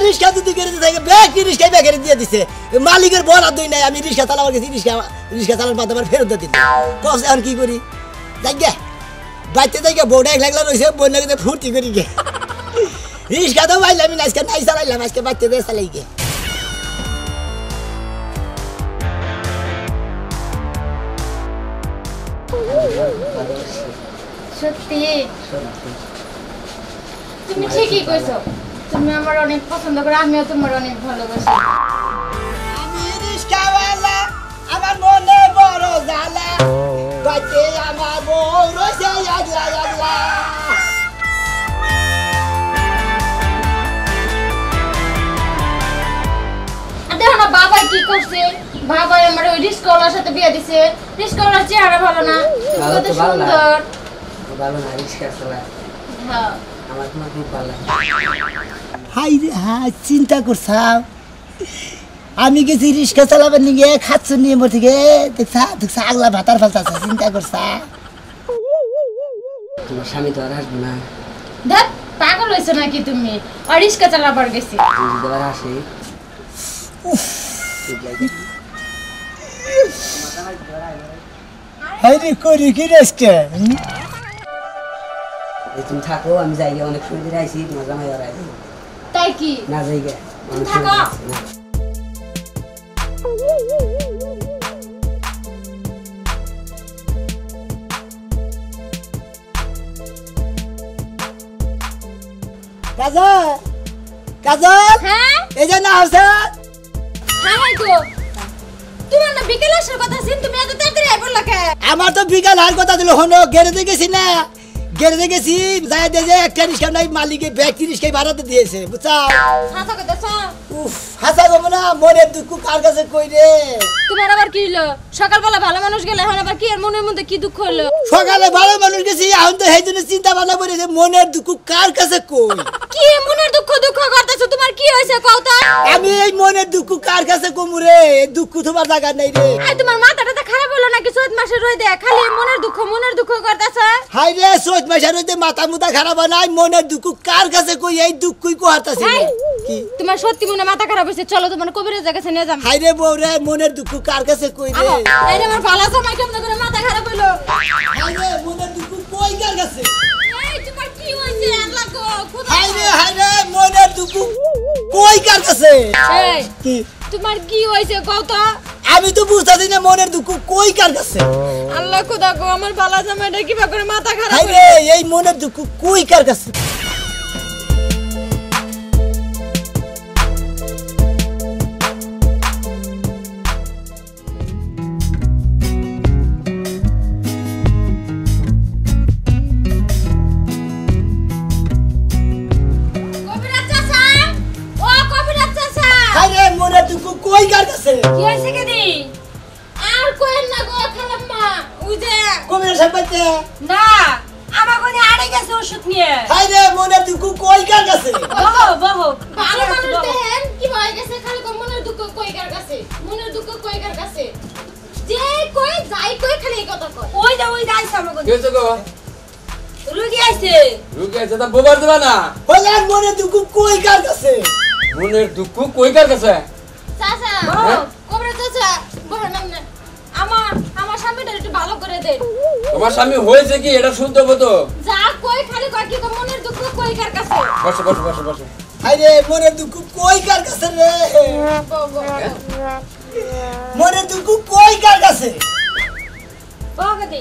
রিস্কা যদি করে দিতে ব্যাগ কি রিস্কাই ব্যাগের দিয়ে দিছে মালিকের বলা দই নাই আমি রিস্কা চালাবার গেছি রিস্কা চালার মাধ্যমে ফেরত দিতে কস এখন কি করি যাই গে বাইতে যাই গে বউটা এক লাগলা রয়েছে বই লাগে ফুর্তি করি গে রিস্কা তো পাইলাম না আজকে নাই চালাইলাম আজকে বাইতে দিয়ে চালাই গে সত্যি তুমি ঠিকই কইছো তুমি আমার অনেক পছন্দ করো আমিও তোমার অনেক ভালোবাসি আমি রিস্কাওয়ালা আমার মনে বড় জ্বালা বাইতে আমার বউ রয়েছে আগলা আগলা দেখো না বাবা কি করছে বাবা আমার ওই রিস্কাওয়ালার সাথে বিয়ে দিছে রিস্কাওয়ালার চেহারা ভালো না কত সুন্দর ভালো না রিস্কা চালা হ্যাঁ আমার তোমার খুব ভালো লাগে হাই রে হাই চিন্তা করছাও আমি গেছি রিস্কা চালাবার নিয়ে খাচ্ছ নিয়ে মোর থেকে দেখছা আগলা ভাতার ফালতাছে চিন্তা করছা তোমার স্বামী তো আর আসবে না দেখ পাগল হইছো নাকি তুমি আর রিস্কা চালাবার গেছি যদি আবার আসে হাই রে করি কি রিস্কা তুমি থাকো আমি যাই গে অনেক সময় ধরে আইছি তোমার জামাই আর আইছি তাই কি না যাই গে অনেক থাকো। সময় ধরে আইছি, না। কাজল কাজল হ্যাঁ এই যে না আছে হ্যাঁ গো তোমার না বিকেল আসার কথা ছিল তুমি এত তাড়াতাড়ি আইবো লাগে আমার তো বিকাল আর কথা দিল হনো গ্যারেজে গেছি না গ্যারেজে গেছি যাই দেখে একটা রিস্কা নাই মালিকে ব্যাগ রিস্কাই ভাড়াতে দিয়েছে বুঝছাও হাসা কথা উফ হাসা গো না মনের দুঃখ কার কাছে কই রে তোমার আবার কি হলো সকালবেলা ভালো মানুষ গেলে এখন আবার কি এর মনের মধ্যে কি দুঃখ হলো সকালে ভালো মানুষ গেছি এখন তো সেই জন্য চিন্তা ভাবনা করে যে মনের দুঃখ কার কাছে কই কি মনের দুঃখ দুঃখ করতেছো তোমার কি হইছে কও তো আমি এই মনের দুঃখ কার কাছে কমু রে এই দুঃখ তোমার জায়গা নাই রে আই তোমার মাথাটা তো খারাপ হলো নাকি চৈত মাসে রই দে খালি মনের দুঃখ করতেছ হাই রে চৈত মাসের হইতে মাথা মুথা খারাপ হয় নাই মনের দুঃখ কার কাছে কই এই দুঃখই কোহাতাছি হাই কি তোমার সত্যি মনে মাথা খারাপ হইছে চলো তোমার কবিরাজের কাছে নিয়ে যাম হাই রে বউ রে মনের দুঃখ কার কাছে কই রে এই যে আমার ভালো সময় কেমন করে মাথা খারাপ হইলো হাই রে মনের দুঃখ কই কার কাছে এই তোমার কি হইছে আল্লাহ গো খুদা হাই রে মনের দুঃখ কই কার কাছে এই কি তোমার কি হইছে কও তো আমি তো বুঝতাছি না মনের দুঃখ কই কার কাছে আল্লাহ খুদা গো আমার ভালো সময়টা কিবা করে মাথা খারাপ হাই রে এই মনের দুঃখ কই কার কাছে কবিরাজ চাচা ও কবিরাজ চাচা হাই রে মনের দুঃখ কই কার কাছে কি হইছে কেদি আর কোয়েন না গো খালাম্মা ওই যে কবির সাহেবতে না আমার কোনে আড়ে গেছে ওষুধ নিয়ে হাই রে মনের দুঃখ কই কার কাছে বহো ভালো মানুষ দেখেন কি হয়ে গেছে খালি মনের দুঃখ কইকার কাছে মনের দুঃখ কইকার কাছে যে কই যাই কই খালি এই কথা কয় ওই যাইছে আমার কোনে কেছে গো রুগী আইছে রুকে আছে তা বোবার দেবা না হইলে মনের দুঃখ কই কার কাছে মনের দুঃখ কই কার কাছে চাচা হ্যাঁ? কবরে চাচা বহর নাম না আমার স্বামীটা একটু ভালো করে দেন তোমার স্বামী হয়েছে কি এটা শুনতে হবে তো যা কই খালি কয় কি মনের দুঃখ কইকার কাছে বসো বসো বসো বসো হাই রে মনের দুঃখ কই কার কাছে রে মনের দুঃখ কই কার কাছে বহগদি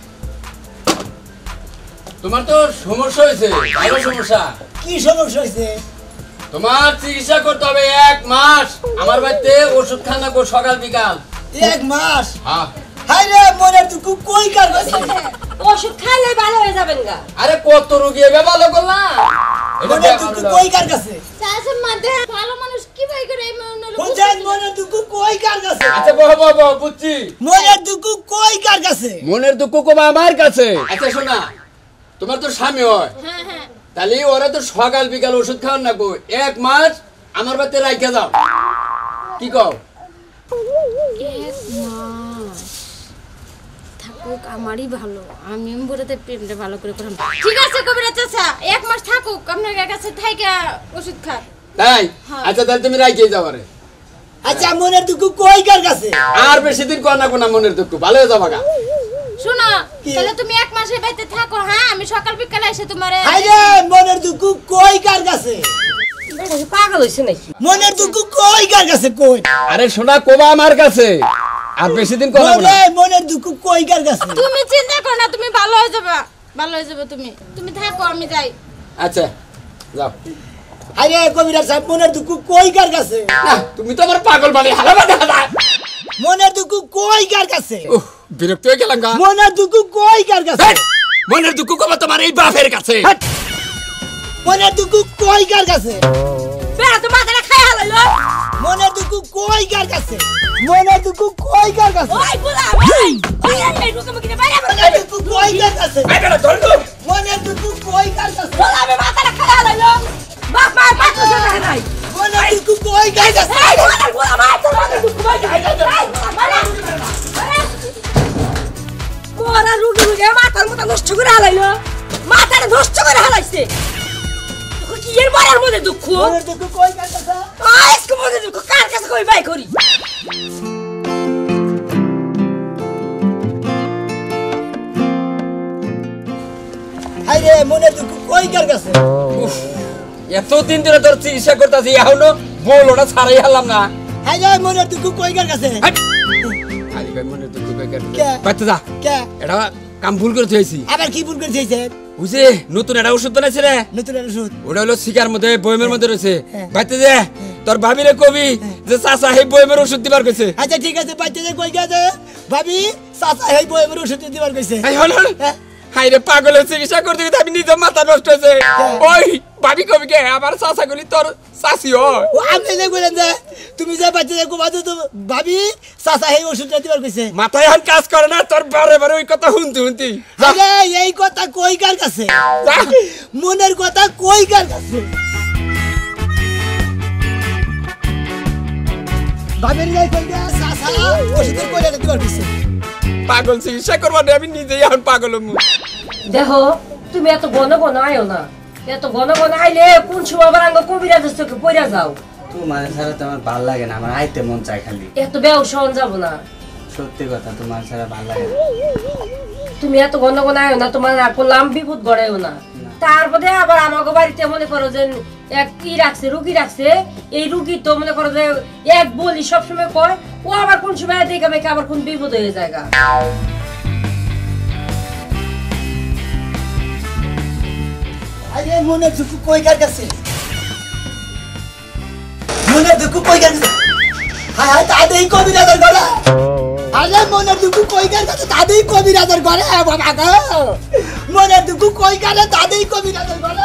তোমার তো সমস্যা হয়েছে ভালো সমস্যা কি সমস্যা হইছে তোমার চিকিৎসা করতে হবে 1 মাস আমার বাড়িতে ওষুধ খানা কো সকাল বিকাল 1 মাস হ্যাঁ হাই রে মনের দুঃখ কই কার কাছে ওষুধ খাইলে ভালো হয়ে যাবেন গা আরে কত রোগী এবে ভালো করলাম মনের দুঃখ কই কার কাছে চাচা মাঝে ভালো মানুষ কি ভাই করে এই মনের বুঝছেন মনের দুঃখ কই কার কাছে আচ্ছা বহ বুঝছি মনের দুঃখ কই কার কাছে মনের দুঃখ কবে আমার কাছে আচ্ছা শোনা তোমার তো স্বামী হয় হ্যাঁ তাহলে ওরা তো সকাল বিকাল ওষুধ খাওয়ান না গো 1 মাস আমার বাড়িতে রাইখা যাও কি কও থাকুক আমারই ভালো আমি এমবুড়াতে প্রেমটা ভালো করে করলাম ঠিক আছে কবিরাজ চাচা 1 মাস থাকুক আপনার কাছে থাইকা ওষুধ খা তাই আচ্ছা তাহলে তুমি রাইকে যাও রে আচ্ছা মনের দুঃখ কই কার কাছে আর বেশি দিন কর না কোনা মনের দুঃখ ভালো হয়ে যাবা গা শোনো তাহলে তুমি এক মাসের বাইতে থাকো হ্যাঁ আমি সকাল বিকালে এসে তোমারে আরে মনের দুঃখ কই কার কাছে পাগল হইছে নাকি মনের দুঃখ কই কার কাছে কই আরে সোনা কোবা আমার কাছে আর বেশি দিন কর না মনের দুঃখ কই কার কাছে তুমি চিন্তা করো না তুমি ভালো হয়ে যাবে তুমি থাকো আমি যাই আচ্ছা যাও আরে কবিরাজ সাহেব মনের দুঃখ কই কার কাছে না তুমি তো আমার পাগল বানি হালাবা দেখা মনের দুঃখ কই কার কাছে বিরক্ত হয়ে গেলাম গা মনের দুঃখ কই কার কাছে মনের দুঃখ কবে তোমার এই বাপের কাছে মনের দুঃখ কই কার কাছে বেড়া তো মাথাটা খাই হালাইলো মনের দুঃখ কই কার কাছে মনের দুঃখ কই কার কাছে ওই বুলা ভাই ওই এই রুকে কিনে বাইরে মনের দুঃখ কই কার কাছে আই বেটা ধর তো মনের দুঃখ কই কার কাছে বুলা আমি মাথাটা খাই হালাইলো বাপ মা বাপ তো জানা নাই মনের দুঃখ কই কার কাছে এই বুলা ভাই তোর মাথায় দুঃখ ভাই মোরা রুগে মাথার মতো নষ্ট করে হালাইলো মাথাটা নষ্ট করে হালাইছে তুই কি এর মারার মধ্যে দুঃখ মনের দুঃখ কই কার কাছে আজকে মধ্যে দুঃখ কার কাছে কই বাই করি আরে মনের দুঃখ কই কার কাছে এত দিন ধরে তোর চিকিৎসা করতেছি এখনো বল ওটা ছাড়াই হারলাম না আরে মনের দুঃখ কই কার কাছে আরে ভাই মনের দুঃখ বেকার কে? বাইতে যা কে এটা কাম ভুল করে থইছি আবার কি ভুল করেছে বুঝে নতুন একটা ওষুধ বানাইছে রে নতুন ওষুধ ওটা হলো শিকার মধ্যে বয়মের মধ্যে রয়েছে হ্যাঁ। বাইতে যে তোর ভাবিরে কবি যে চাচা এই বয়মের ওষুধ দিবার কইছে আচ্ছা ঠিক আছে বাইতে যে কই গেছে ভাবি চাচা এই বইয়ের ওষুধ দিবার কইছে এই হল হল হ্যাঁ। হাই রে পাগলের চিকিৎসা করতে গিয়ে আমি নিজে মাথা নষ্ট হয়েছে ওই ভাবি কবি কে আমার চাচা গুলি তোর চাচি হয় ও আপনি যে কইলেন যে তুমি যে বাইতে যে কোবাতে তো ভাবি চাচা এই ওষুধটা দিবার কইছে মাথায় এখন কাজ করে না তোর বারে বারে ওই কথা শুনতে শুনতে আরে এই কথা কই কার কাছে মনের কথা কই কার কাছে ভাবির যাই কই গা চাচা ওষুধের কইলে দিবার কইছে পাগল চিকিৎসা করবা না আমি নিজেই এখন পাগল হমু দেখো তুমি এত ঘন ঘন আয়ো না এত ঘন ঘন আইলে কোন সময় আবার আঙ্গ কবিরাজের চোখে পড়া যাও তোমার ছাড়া তো আমার ভাল লাগে না আমার আইতে মন চায় খালি এত ব্যবসা যাব না সত্যি কথা তোমার ছাড়া ভাল লাগে না তুমি এত ঘন ঘন আয়ো না তোমার আর করলাম বিপদ গড়াইও না তারপরে আবার আমাকে বাড়িতে মনে করো যে এক কি রাখছে রুগী রাখছে এই রুগী তো মনে করো যে এক বলি সবসময় কয় ও আবার কোন সময় দেখে মেখে আবার কোন বিপদ হয়ে যায় গা। আরে মনের দুঃখ কই কার কাছে মনের দুঃখ কই কার কাছে হায় হায় তাদেই কবিরাজের গলা আরে মনের দুঃখ কই কার কাছে তাদেই কবিরাজের গলা বাবা গো মনের দুঃখ কই কারে তাদেই কবিরাজের গলা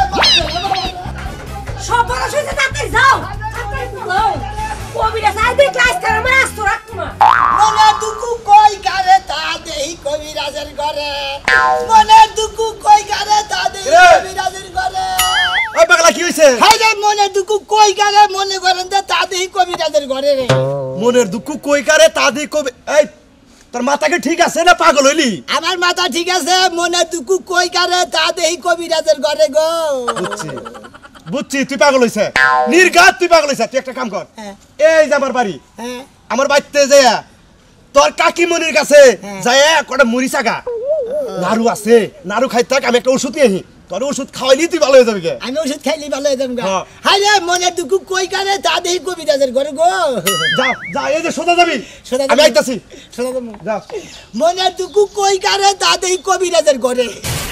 সব বড় হইছে তাতে যাও তাতে যাও কবিরাজ আইবে ক্লাস করে আমার আস্ত রাখতো না মনের দুঃখ কই কারে তাদেই কবিরাজের ঘরে মনের দুঃখ কই কারে তাদেই কবিরাজের ঘরে ওই পাগলা কি হইছে হায় রে মনের দুঃখ কই কারে মনে করেন যে তাদেই কবিরাজের ঘরে রে মনের দুঃখ কই কারে তা দিয়ে কবে এই তোর মাথাকে ঠিক আছে না পাগল হইলি আমার মাথা ঠিক আছে মনের দুঃখ কই কারে তাদেই কবিরাজের ঘরে গো বুঝছি বুঝছি তুই পাগল হইছে নির্ঘাত তুই পাগল হইছে তুই একটা কাম কর হ্যাঁ। এই যে আমার বাড়ি হ্যাঁ আমার বাড়িতে যাইয়া তোর কাকিমনির কাছে হ্যাঁ। যাইয়া কটা মুড়ি চাগা নাড়ু আছে নাড়ু খাই থাক আমি একটা ওষুধ নিয়ে আহি তোর ওষুধ খাওয়াইলি তুই ভালো হয়ে যাবি গে আমি ওষুধ খাইলি ভালো হয়ে যাবো গা হ্যাঁ। হায় রে মনের দুঃখ কই কারে তাদেই কবিরাজের ঘরে গো যা যা এই যে সোজা যাবি সোজা আমি যাবি? আইতাছি শোনা যাবো যা মনের দুঃখ কই কারে তাদেই কবিরাজের ঘরে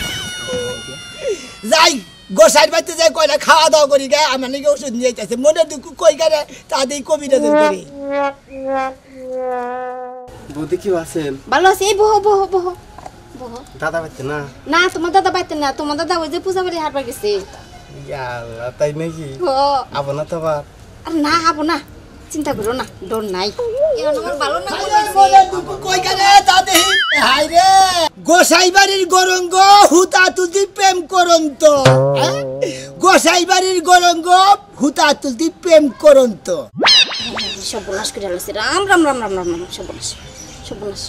যাই গোসাইর বাড়িতে যাই কয়টা খাওয়া দাওয়া করি গা আমার নাকি ওষুধ নিয়ে যাইতেছে মনের দুঃখ কই কারে তাদেই কবিরাজের ঘরে বৌদি কি আছেন ভালো আছে এই বহ বহ বহ বহ দাদা পাইতে না না তোমার দাদা বাইতে না তোমার দাদা ওই যে পূজা করে হারবার গেছে ইয়াল্লা তাই নাকি ও আবো না তো আবার আর না হবো না চিন্তা করো না ডর নাই এখন আমার ভালো না মনের দুঃখ কই কারে তাদেই হায় রে গোসাই বাড়ির গরঙ্গ হুতা তুলতি প্রেম করন্ত গোসাই বাড়ির গরঙ্গ হুতা তুলতি প্রেম করন্ত সব বলাস করে আলোছে রাম রাম রাম রাম রাম রাম সব বলাস সব বলাস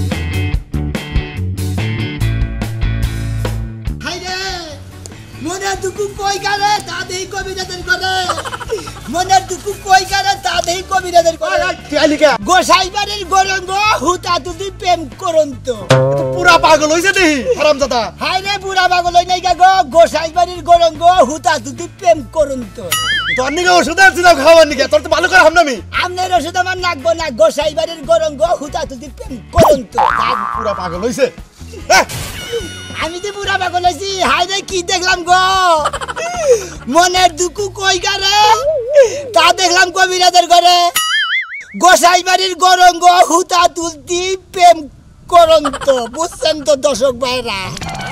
হায় রে মনের দুঃখ কই কারে তা দেই কবিরাদের করে মনের দুঃখ কই কারে তা দেই কবিরাদের করে টিয়ালিকা গোসাই বাড়ির গরঙ্গ হুতা তুই প্রেম করন্ত পুরা পাগল হইছে দেহি হারামজাদা হাই রে বুড়া পাগল হই নাই গো গোসাই বাড়ির গরঙ্গ হুতা তুই প্রেম করন্ত তোর নিকে ওষুধ আনছিলাম খাওয়ার নিকে তোর তো ভালো করে হাম নামি আমনের ওষুধ আমার নাকবো না গোসাই বাড়ির গরঙ্গ হুতা তুই প্রেম করন্ত পুরা পাগল হইছে আমি তো বুড়া পাগল হইছি হাই রে কি দেখলাম গো মনের দুঃখ কই গারে তা দেখলাম কবিরাজের ঘরে গোসাই বাড়ির গরঙ্গ হুতা তুলতি প্রেম করন্ত বুঝছেন তো দর্শক ভাইরা